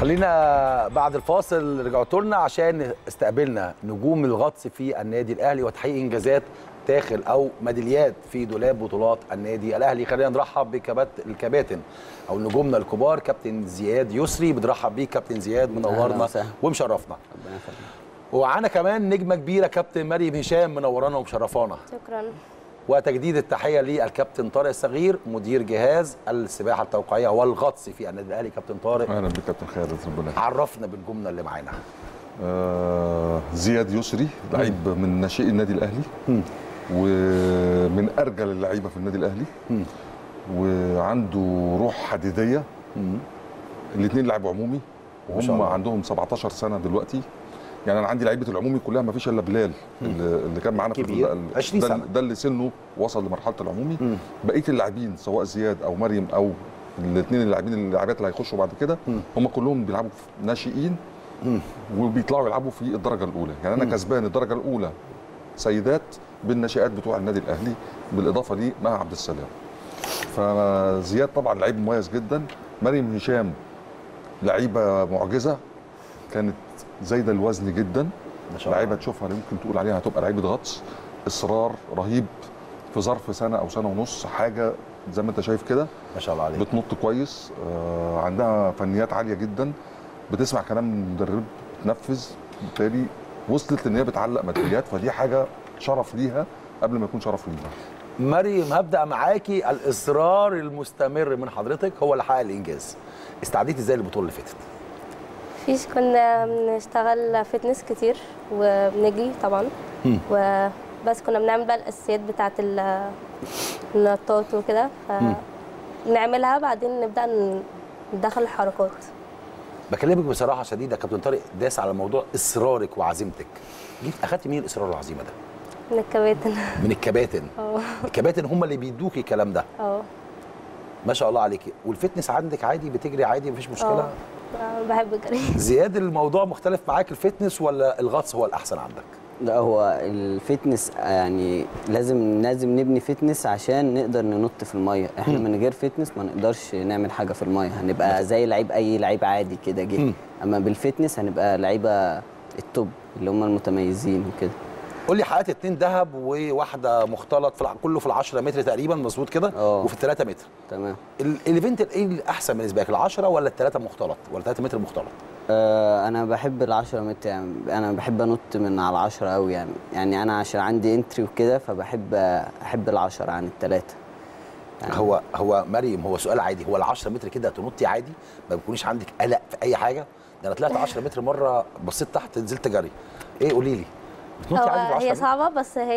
خلينا بعد الفاصل رجعتوا لنا عشان استقبلنا نجوم الغطس في النادي الاهلي وتحقيق انجازات داخل او ميداليات في دولاب بطولات النادي الاهلي. خلينا نرحب بالكباتن او نجومنا الكبار. كابتن زياد يسري، بنرحب بيك كابتن زياد، منورنا ومشرفنا. ربنا يخليك. ومعانا كمان نجمه كبيره كابتن مريم هشام، منورانا ومشرفانا. شكرا. وتجديد التحيه للكابتن طارق الصغير، مدير جهاز السباحه التوقيعيه والغطس في النادي الاهلي. كابتن طارق، اهلا بك كابتن خالد. ربنا يخليك. عرفنا بالجمله اللي معانا. زياد يسري، لعيب من ناشئي النادي الاهلي ومن ارجل اللعيبه في النادي الاهلي وعنده روح حديديه. الاثنين لعبوا عمومي وهم عندهم 17 سنه دلوقتي. يعني انا عندي لعيبه العمومي كلها ما فيش الا بلال اللي كان معانا في 20 سنه، ده اللي سنه وصل لمرحله العمومي. بقيه اللاعبين سواء زياد او مريم او الاثنين اللاعبات اللي هيخشوا بعد كده هم كلهم بيلعبوا ناشئين وبيطلعوا يلعبوا في الدرجه الاولى. يعني انا كسبان الدرجه الاولى سيدات بالناشئات بتوع النادي الاهلي، بالاضافه لي مع عبد السلام. فزياد طبعا لعيب مميز جدا. مريم هشام لعيبه معجزه، كانت زايده الوزن جدا. لعيبه تشوفها ممكن تقول عليها هتبقى لعيبه غطس. اصرار رهيب في ظرف سنه او سنه ونص، حاجه زي ما انت شايف كده ما شاء الله عليك. بتنط كويس، عندها فنيات عاليه جدا، بتسمع كلام المدرب، بتنفذ. بالتالي وصلت ان هي بتعلق ميداليات، فدي حاجه شرف ليها قبل ما يكون شرف لينا. مريم، هبدا معاكي. الاصرار المستمر من حضرتك هو اللي حقق الانجاز. استعديتي ازاي للبطوله اللي فاتت؟ فيش، كنا بنشتغل فتنس كتير وبنجري طبعا وبس. كنا بنعمل بقى الاساسيات بتاعه النطاط وكده، فنعملها بعدين نبدا ندخل الحركات. بكلمك بصراحه شديده، كابتن طارق داس على موضوع اصرارك وعزيمتك. اخدتي منين الاصرار والعزيمه ده؟ من الكباتن. من الكباتن. الكباتن هم اللي بيدوكي الكلام ده. ما شاء الله عليكي. والفتنس عندك عادي، بتجري عادي مفيش مشكله؟ بحب الجري. زياد، الموضوع مختلف معاك الفتنس ولا الغطس هو الاحسن عندك؟ لا، هو الفتنس يعني لازم نبني فتنس عشان نقدر ننط في الميه. احنا من غير فتنس ما نقدرش نعمل حاجه في الميه، هنبقى زي اي لعيب عادي كده جه. اما بالفتنس هنبقى لعيبه التوب اللي هم المتميزين وكده. قول لي، حققت 2 ذهب وواحده مختلط كله في ال10 متر تقريبا، مظبوط كده؟ وفي ال3 متر. تمام. الايفنت ايه الاحسن بالنسبه لك، ال10 ولا ال3 مختلط ولا 3 متر مختلط؟ انا بحب ال10 متر. يعني انا بحب انط من على 10 قوي. يعني انا عشان عندي انتري وكده فبحب ال10 عن ال3. يعني هو مريم، هو سؤال عادي. هو ال10 متر كده تنطي عادي، ما بيكونش عندك قلق في اي حاجه؟ ده انا طلعت 10 متر مره، بصيت تحت نزلت جري. ايه، قولي لي، بتنطي عادي في 10 هي صعبه بس هي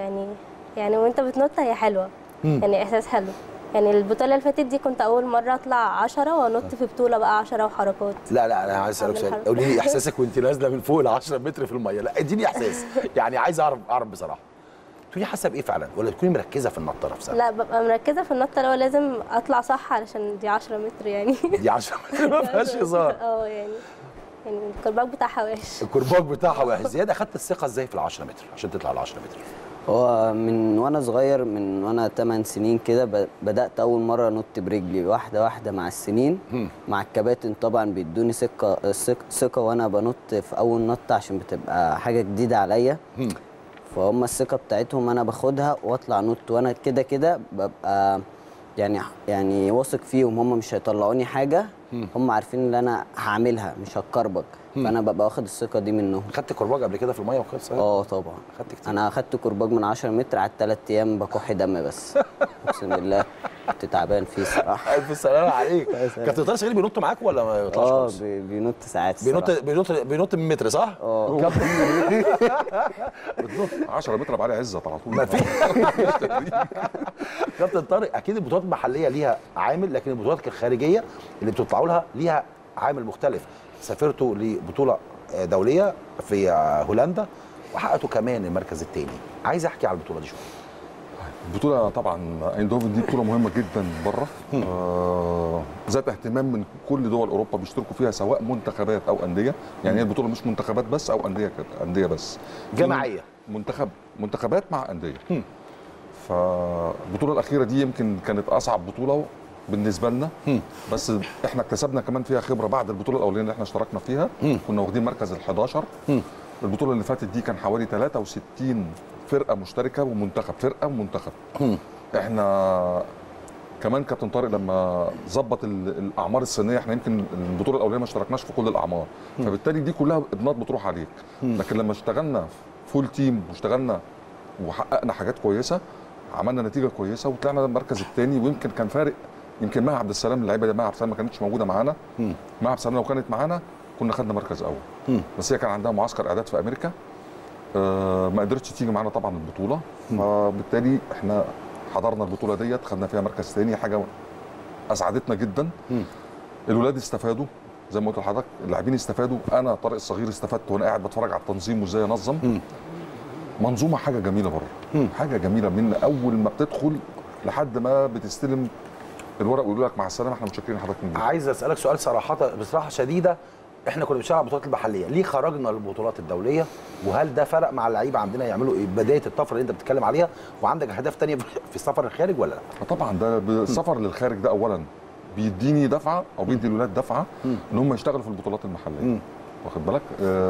يعني وانت بتنط هي حلوه. يعني احساس حلو. يعني البطوله اللي فاتت دي كنت اول مره اطلع 10 وانط في بطوله بقى 10 وحركات. لا انا عايز اسالك سؤال. قولي لي احساسك وانت نازله من فوق ال10 متر في الميه. لا اديني احساس، يعني عايز اعرف بصراحه. تكوني حاسه بايه فعلا، ولا تكوني مركزه في النطه نفسها؟ لا، ببقى مركزه في النطه، اللي هو لازم اطلع صح علشان دي 10 متر يعني. دي 10 متر ما فيهاش هزار. يعني الكرباج بتاعها وحش. الكرباج بتاعها وحش. زياد، اخدت الثقه ازاي في ال10 متر عشان تطلع ال10 متر؟ هو من وانا صغير، من وانا 8 سنين كده بدات اول مره انط برجلي واحده واحده مع السنين. مع الكباتن طبعا بيدوني ثقه وانا بنط في اول نطه عشان بتبقى حاجه جديده عليا. فهم الثقه بتاعتهم انا باخدها واطلع نط، وانا كده ببقى يعني واثق فيهم. هم مش هيطلعوني حاجه، هم عارفين ان انا هعملها مش هتكربج. فانا ببقى واخد الثقه دي منهم. خدت كرباج قبل كده في الميه وكده؟ طبعا خدت كتير. انا اخدت كرباج من 10 متر، قعدت 3 ايام بكح دم بس. اقسم بالله كنت تعبان فيه الصراحه. الف سلامه عليك. كابتن طارق الصغير بينط معاك ولا ما بيطلعش خالص؟ بينط ساعات. بينط من متر صح؟ بتنط 10 متر بعلي عزت على طول. ما في. كابتن طارق، اكيد البطولات المحليه ليها عامل، لكن البطولات الخارجيه اللي بتطلعوا لها ليها عامل مختلف. سافرتوا لبطوله دوليه في هولندا وحققتوا كمان المركز الثاني. عايز احكي على البطوله دي شويه. البطوله طبعا ايندهوفن دي بطوله مهمه جدا بره، ذات اهتمام من كل دول اوروبا بيشتركوا فيها، سواء منتخبات او انديه. يعني هي البطوله مش منتخبات بس او انديه بس، جماعيه. منتخبات مع انديه. فالبطوله الاخيره دي يمكن كانت اصعب بطوله بالنسبه لنا، بس احنا اكتسبنا كمان فيها خبره بعد البطوله الاولانيه اللي احنا اشتركنا فيها. كنا واخدين مركز ال11. البطوله اللي فاتت دي كان حوالي 63 فرقه مشتركه ومنتخب، فرقه ومنتخب. احنا كمان كابتن طارق لما ظبط الاعمار السنيه، احنا يمكن البطوله الاولانيه ما اشتركناش في كل الاعمار، فبالتالي دي كلها ابنات بتروح عليك. لكن لما اشتغلنا فول تيم واشتغلنا وحققنا حاجات كويسه، عملنا نتيجه كويسه وطلعنا المركز الثاني. ويمكن كان فارق، يمكن مها عبد السلام، اللعيبه دي مها عبد السلام ما كانتش موجوده معانا. مها عبد السلام لو كانت معانا كنا خدنا مركز اول، بس هي كان عندها معسكر اعداد في امريكا، ما قدرتش تيجي معانا طبعا البطوله، فبالتالي احنا حضرنا البطوله ديت، خدنا فيها مركز ثاني، حاجه اسعدتنا جدا. الولاد استفادوا زي ما قلت لحضرتك، اللاعبين استفادوا، انا طارق الصغير استفدت وانا قاعد بتفرج على التنظيم وازاي انظم. منظومه حاجه جميله بره، حاجه جميله من اول ما بتدخل لحد ما بتستلم الورق ويقولوا لك مع السلامه، احنا متشكرين لحضرتك من عايز اسالك سؤال بصراحه شديده، احنا كنا بنشتغل على البطولات المحليه، ليه خرجنا للبطولات الدوليه؟ وهل ده فرق مع اللعيبه عندنا يعملوا ايه بدايه الطفره اللي انت بتتكلم عليها؟ وعندك اهداف ثانيه في السفر الخارج ولا لا؟ طبعا ده السفر للخارج ده اولا بيديني دفعه او بيدي الولاد دفعه ان هم يشتغلوا في البطولات المحليه. واخد بالك؟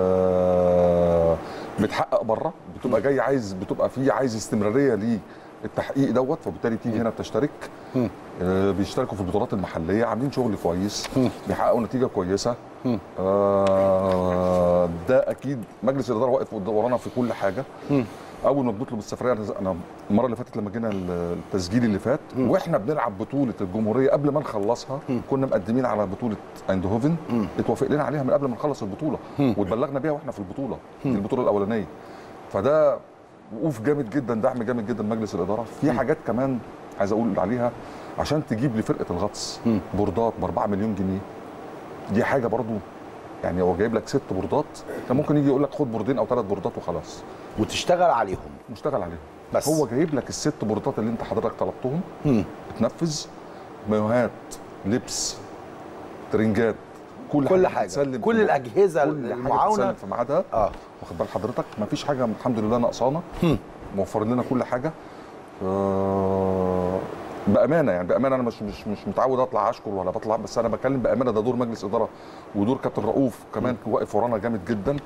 بتحقق بره، بتبقى جاي عايز استمراريه للتحقيق دوت، فبالتالي تيجي هنا بتشترك. بيشتركوا في البطولات المحليه، عاملين شغل كويس، بيحققوا نتيجه كويسه. ده اكيد مجلس الاداره واقف ورانا في كل حاجه. اول ما بنطلب السفريه، انا المره اللي فاتت لما جينا التسجيل اللي فات واحنا بنلعب بطوله الجمهوريه قبل ما نخلصها، كنا مقدمين على بطوله ايندهوفن، اتوافق لنا عليها من قبل ما نخلص البطوله، واتبلغنا بيها واحنا في البطوله الاولانيه. فده وقوف جامد جدا، دعم جامد جدا مجلس الاداره. في حاجات كمان عايز اقول عليها، عشان تجيب لفرقه الغطس بوردات ب 4 مليون جنيه، دي حاجه برضو يعني. هو جايب لك 6 بوردات، كان ممكن يجي يقول لك خد بوردين او 3 بوردات وخلاص وتشتغل عليهم. بس هو جايب لك ال6 بوردات اللي انت حضرتك طلبتهم، بتنفذ مايوهات، لبس، ترنجات، كل حاجه، كل الاجهزه المعاونه في ميعادها. واخد بال حضرتك؟ ما فيش حاجه الحمد لله ناقصانا، موفرين لنا كل حاجه. بامانه يعني، بامانه انا مش متعود اطلع اشكر ولا بطلع، بس انا بتكلم بامانه، ده دور مجلس اداره ودور كابتن رؤوف كمان واقف ورانا جامد جدا.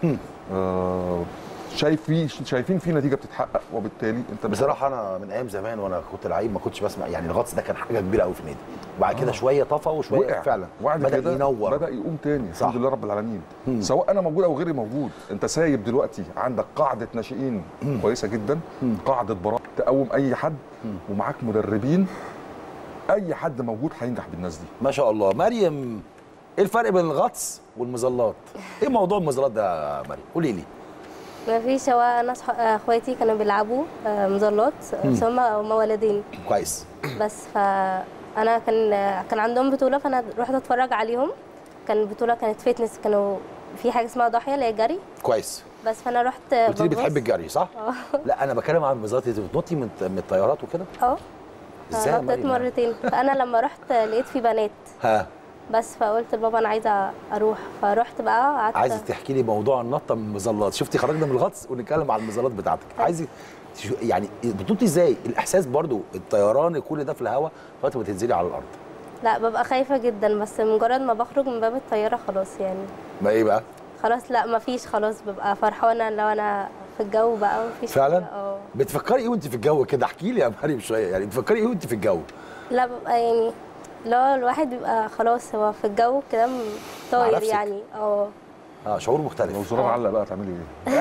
شايفين في نتيجه بتتحقق، وبالتالي انت بصراحه انا من ايام زمان وانا كنت لعيب ما كنتش بسمع يعني الغطس ده كان حاجه كبيره قوي في النادي، وبعد كده شويه طفى وشويه فعلا بدا ينور، بدا يقوم تاني. الحمد لله رب العالمين. سواء انا موجود او غيري موجود، انت سايب دلوقتي عندك قاعده ناشئين كويسه جدا، قاعده براء تقوم اي حد، ومعاك مدربين، اي حد موجود هينجح بالناس دي ما شاء الله. مريم، ايه الفرق بين الغطس والمظلات؟ ايه موضوع المظلات ده يا مريم؟ قولي لي. ما فيش، هو انا اخواتي كانوا بيلعبوا مظلات، بس هم ولدين. كويس. بس فانا كان عندهم بطوله، فانا رحت اتفرج عليهم. كان البطوله كانت فيتنس، كانوا في حاجه اسمها ضاحيه اللي هي جري. كويس. بس فانا رحت. قلت لي بتحب الجري صح؟ لا انا بتكلم عن المظلات. انت بتنطي من الطيارات وكده؟ ازاي يا مريم؟ نطيت مرتين. فانا لما رحت لقيت في بنات. بس فقلت لبابا انا عايزه اروح، فرحت بقى قعدت. عايزه تحكي لي موضوع النطه من المظلات. شفتي خرجنا من الغطس ونتكلم على المظلات بتاعتك. عايزه يعني بتنطي ازاي؟ الاحساس برضو الطيران كل ده في الهواء وقت ما تنزلي على الارض. لا ببقى خايفه جدا، بس مجرد ما بخرج من باب الطياره خلاص يعني. ما ايه بقى؟ خلاص لا مفيش، خلاص ببقى فرحانه لو انا في الجو بقى مفيش. فعلا؟ بتفكري ايه وانت في الجو كده؟ احكي لي يا مريم شويه، يعني بتفكري ايه وانت في الجو؟ لا ببقى يعني لو الواحد بيبقى خلاص هو في الجو كده طاير يعني. شعور مختلف. لو الزرار علق بقى هتعملي ايه؟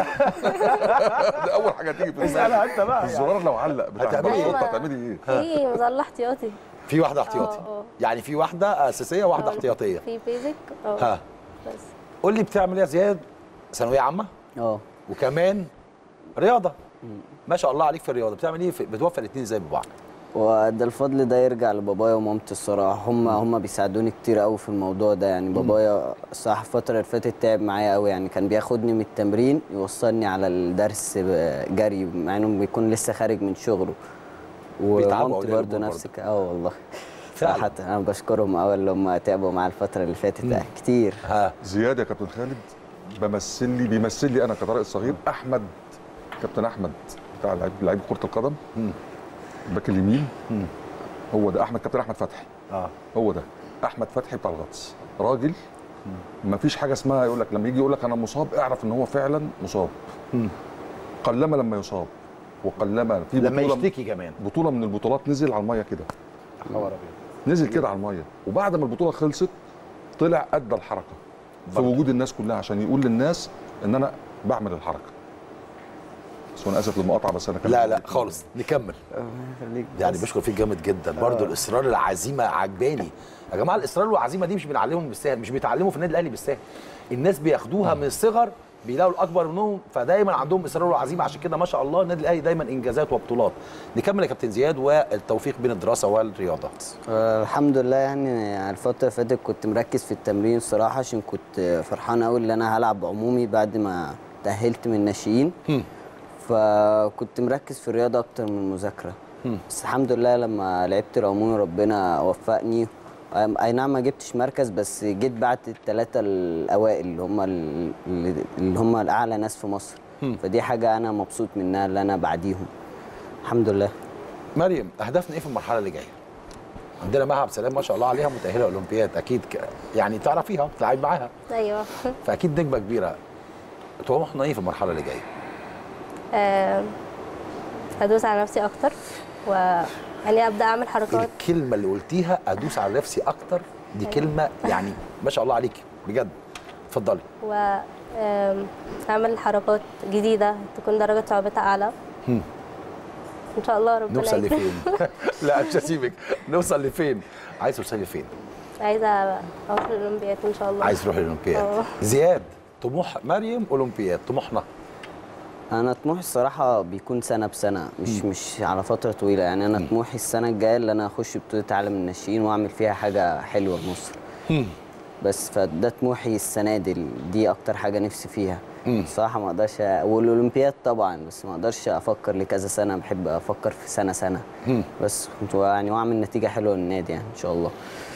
ده اول حاجه تيجي في اسالها انت بقى. الزرار لو علق هتعملي ايه؟ هتعملي ايه؟ في مظله احتياطي. في واحده احتياطي؟ يعني في واحده اساسيه وواحده احتياطيه. في بيزك. بس قول لي بتعمل ايه يا زياد؟ ثانويه عامه؟ وكمان رياضه. ما شاء الله عليك في الرياضه. بتعمل ايه؟ بتوفق الاثنين ازاي ببعض؟ وده الفضل ده يرجع لبابايا ومامتي الصراحه، هم بيساعدوني كتير قوي في الموضوع ده يعني. بابايا الصراحه الفتره اللي فاتت تعب معايا قوي يعني، كان بياخدني من التمرين يوصلني على الدرس جري مع انه بيكون لسه خارج من شغله. ومامتي برضه نفس والله صراحه انا بشكرهم قوي اللي هم تعبوا معايا الفتره اللي فاتت كتير. زياد يا كابتن خالد بيمثل لي انا كطارق الصغير. احمد، كابتن احمد بتاع لعيب كره القدم، باك اليمين، هو ده احمد، كابتن احمد فتحي. هو ده احمد فتحي بتاع الغطس، راجل ما فيش حاجه اسمها يقول لك لما يجي يقول لك انا مصاب اعرف ان هو فعلا مصاب. قلما لما يصاب وقلما في لما يشتكي كمان. بطوله من البطولات نزل على الميه كده، نزل كده على الميه، وبعد ما البطوله خلصت طلع ادى الحركه في وجود الناس كلها عشان يقول للناس ان انا بعمل الحركه. بس انا اسف للمقاطعه، بس انا لا خالص، نكمل. يعني بشكر فيك جامد جدا برضو. الاصرار، العزيمه عجباني يا جماعه. الاصرار والعزيمه دي مش بنعلمهم بالسهل، مش بيتعلموا في النادي الاهلي بالسهل. الناس بياخدوها من الصغر، بيلاقوا الاكبر منهم، فدايما عندهم اصرار وعزيمه. عشان كده ما شاء الله النادي الاهلي دايما انجازات وبطولات. نكمل يا كابتن زياد، والتوفيق بين الدراسه والرياضه. الحمد لله. يعني الفتره اللي فاتت كنت مركز في التمرين الصراحه، عشان كنت فرحان قوي ان انا هلعب عمومي بعد ما تاهلت من الناشئين. فكنت مركز في الرياضه اكتر من المذاكره. بس الحمد لله لما لعبت العمومي ربنا وفقني. اي نعم ما جبتش مركز، بس جيت بعد الثلاثه الاوائل اللي هم الاعلى ناس في مصر. فدي حاجه انا مبسوط منها اللي انا بعديهم الحمد لله. مريم، اهدافنا ايه في المرحله اللي جايه؟ عندنا مها عبد السلام ما شاء الله عليها متاهله اولمبياد، اكيد يعني تعرفيها بتلعب معاها. ايوه. فاكيد نجمه كبيره. طموحنا ايه في المرحله اللي جايه؟ هدوس على نفسي اكتر، ويعني ابدا اعمل حركات. الكلمه اللي قلتيها ادوس على نفسي اكتر دي كلمه يعني ما شاء الله عليكي بجد. اتفضلي. اعمل حركات جديده تكون درجه صعوبتها اعلى. ان شاء الله ربنا نوصل لفين؟ لا مش هسيبك. نوصل لفين؟ عايز توصلي لفين؟ عايزه اوصل الاولمبياد ان شاء الله. عايز تروحي الاولمبياد. زياد، طموح مريم اولمبياد، طموحنا؟ انا طموحي الصراحه بيكون سنه بسنه، مش على فتره طويله. يعني انا طموحي السنه الجايه اللي انا اخش بطوله عالم الناشئين واعمل فيها حاجه حلوه لمصر. بس فده طموحي السنه دي اكتر حاجه نفسي فيها. الصراحه ما اقدرش، والاولمبياد طبعا، بس ما اقدرش افكر لكذا سنه، بحب افكر في سنه بس يعني واعمل نتيجه حلوه للنادي يعني ان شاء الله.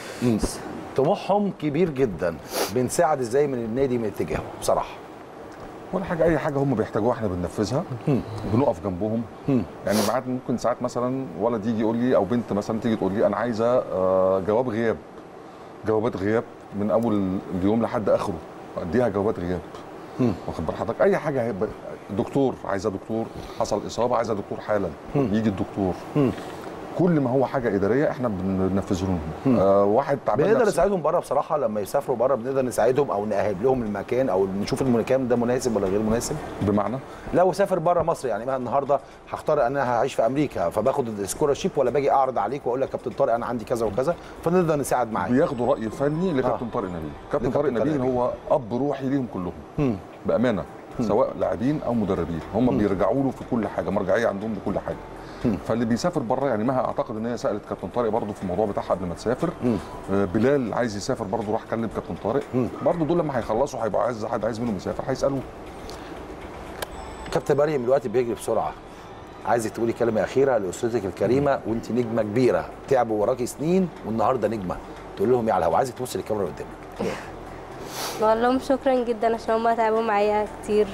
طموحهم كبير جدا. بنساعد ازاي من النادي من اتجاهه بصراحه؟ ولا حاجه، اي حاجه هم بيحتاجوها احنا بننفذها. بنقف جنبهم. يعني ساعات ممكن ساعات مثلا ولد يجي يقول لي او بنت مثلا تيجي تقول لي انا عايزه جواب غياب، جوابات غياب من اول اليوم لحد اخره، اديها جوابات غياب. واخد بال حضرتك؟ اي حاجه هيبقى دكتور، عايزه دكتور، حصل اصابه عايزه دكتور حالا، يجي الدكتور. كل ما هو حاجه اداريه احنا بننفذه لهم. واحد تعبان بنقدر نساعدهم بره بصراحه، لما يسافروا بره بنقدر نساعدهم او نأهب لهم المكان او نشوف المكان ده مناسب ولا غير مناسب. بمعنى لو سافر بره مصر، يعني النهارده هختار انا هعيش في امريكا، فباخد السكولارشيب ولا باجي اعرض عليك واقول لك كابتن طارق انا عندي كذا وكذا، فنقدر نساعد معاه. بياخدوا راي فني لكابتن طارق نبيل. كابتن طارق نبيل هو اب روحي ليهم كلهم. بامانه سواء لاعبين او مدربين، هم بيرجعوا له في كل حاجه، مرجعيه عندهم لكل حاجه. فاللي بيسافر بره يعني مها اعتقد ان هي سالت كابتن طارق برضه في الموضوع بتاعها قبل ما تسافر. بلال عايز يسافر برضه، راح كلم كابتن طارق برضه. دول لما هيخلصوا هيبقى حد عايز منهم يسافر هيسالوه. كابتن مريم الوقت بيجري بسرعه، عايزك تقولي كلمه اخيره لاسرتك الكريمه وانت نجمه كبيره، تعبوا وراكي سنين والنهارده نجمه، تقول لهم ايه على الهوا؟ عايزك تبصي للكاميرا قدامك. بقول لهم شكرا جدا عشان هم تعبوا معايا كتير.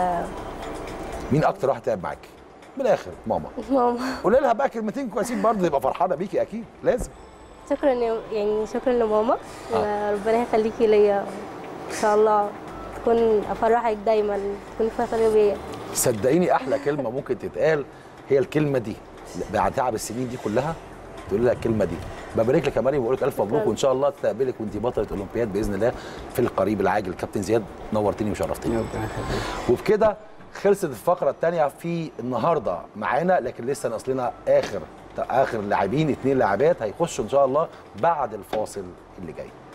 مين اكتر واحد تعب معاكي؟ من الاخر ماما. قولي لها بقى كلمتين كويسين برضه يبقى فرحانه بيكي اكيد لازم. شكرا يعني شكرا لماما. ربنا يخليكي ليا ان شاء الله، تكون افرحك دايما، تكوني فخرة بيا. صدقيني احلى كلمه ممكن تتقال هي الكلمه دي بعد تعب السنين دي كلها، تقول لها الكلمه دي. ببارك لك يا مريم وبقول لك الف مبروك، وان شاء الله تستقبلك وانت بطله اولمبياد باذن الله في القريب العاجل. كابتن زياد نورتني وشرفتني. وبكده خلصت الفقره الثانيه في النهارده معانا، لكن لسه ناقص اخر لاعبين، 2 لاعبات هيخشوا ان شاء الله بعد الفاصل اللي جاي.